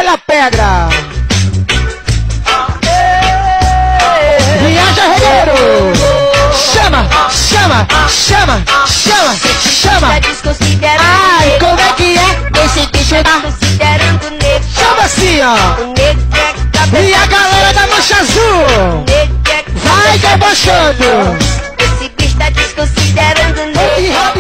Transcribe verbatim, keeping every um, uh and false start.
da pedra. Viaja, regueiro. Chama, chama, chama, chama, chama. Ai, como é que é? Esse bicho tá considerando negro. Chama assim, ó. E a galera da mancha azul vai debochando. Esse bicho tá desconsiderando negro.